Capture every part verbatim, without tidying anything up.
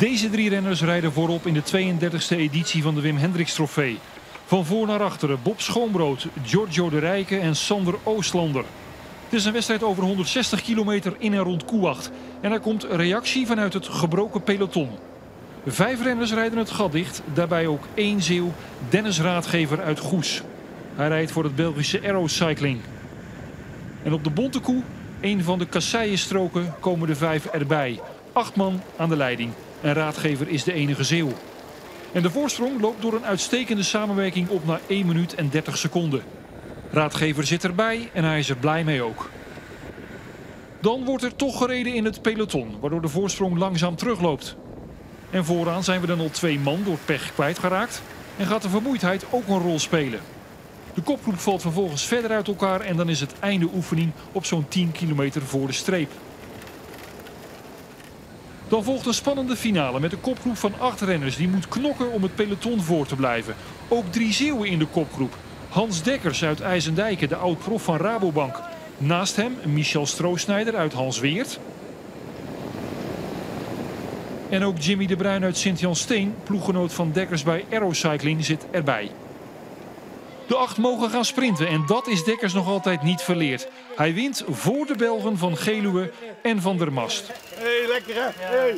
Deze drie renners rijden voorop in de tweeëndertigste editie van de Wim Hendricks Trofee. Van voor naar achteren Bob Schoonbrood, Giorgio de Rijke en Sander Oostlander. Het is een wedstrijd over honderdzestig kilometer in en rond Koewacht. En er komt reactie vanuit het gebroken peloton. Vijf renners rijden het gat dicht, daarbij ook één Zeeuw, Dennis Raadgever uit Goes. Hij rijdt voor het Belgische Arrow Cycling. En op de Bontekoe, een van de kasseienstroken, komen de vijf erbij. Acht man aan de leiding en Raadgever is de enige Zeeuw. En de voorsprong loopt door een uitstekende samenwerking op naar één minuut en dertig seconden. Raadgever zit erbij en hij is er blij mee ook. Dan wordt er toch gereden in het peloton, waardoor de voorsprong langzaam terugloopt. En vooraan zijn we dan al twee man door pech kwijtgeraakt en gaat de vermoeidheid ook een rol spelen. De kopgroep valt vervolgens verder uit elkaar en dan is het einde oefening op zo'n tien kilometer voor de streep. Dan volgt een spannende finale met een kopgroep van acht renners die moet knokken om het peloton voor te blijven. Ook drie Zeeuwen in de kopgroep. Hans Dekkers uit IJsendijke, de oud-prof van Rabobank. Naast hem Michel Stroosnijder uit Halsweert. En ook Jimmy de Bruin uit Sint-Jan Steen, ploeggenoot van Dekkers bij Arrow Cycling, zit erbij. De acht mogen gaan sprinten en dat is Dekkers nog altijd niet verleerd. Hij wint voor de Belgen van Geluwe en van der Mast. Hey, lekker hè? Hey.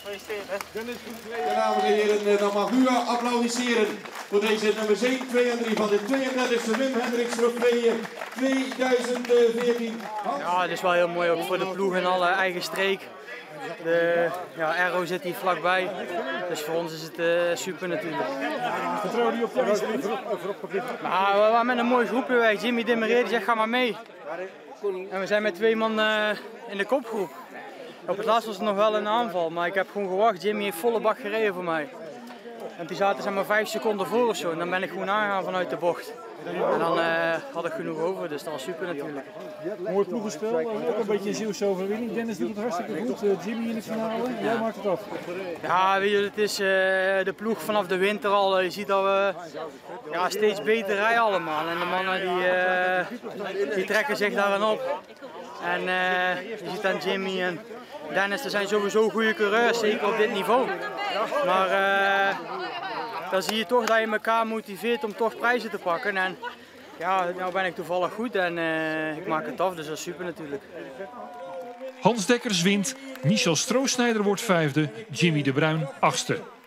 Dames en heren, dan mag u applaudisseren voor deze nummer zeven, twee en drie van de tweeëndertigste Wim Hendricks Trofee tweeduizend veertien. Ja, het is wel heel mooi ook voor de ploeg en alle eigen streek. De ja, Arrow zit hier vlakbij, dus voor ons is het uh, super natuurlijk. Vertrouw je op de nou, we waren met een mooie groep bij. Jimmy Dimmeré die zegt ga maar mee. En we zijn met twee man uh, in de kopgroep. Op het laatst was het nog wel een aanval, maar ik heb gewoon gewacht. Jimmy heeft volle bak gereden voor mij. En die zaten zeg maar vijf seconden voor of zo en dan ben ik gewoon aangegaan vanuit de bocht. En dan uh, had ik genoeg over, dus dat was super natuurlijk. Mooi ploegenspel, ook een beetje een Zeeuwse overwinning. Dennis doet het hartstikke goed, uh, Jimmy in de finale, jij maakt het af. Ja, weet je, het is uh, de ploeg vanaf de winter al. Je ziet dat we ja, steeds beter rijden allemaal. En de mannen die, uh, die trekken zich daaraan op. En uh, je ziet aan Jimmy en Dennis, er zijn sowieso goede coureurs, zeker op dit niveau. Maar uh, dan zie je toch dat je elkaar motiveert om toch prijzen te pakken. En ja, nou ben ik toevallig goed en uh, ik maak het af, dus dat is super natuurlijk. Hans Dekkers wint, Michel Stroosnijder wordt vijfde, Jimmy de Bruin achtste.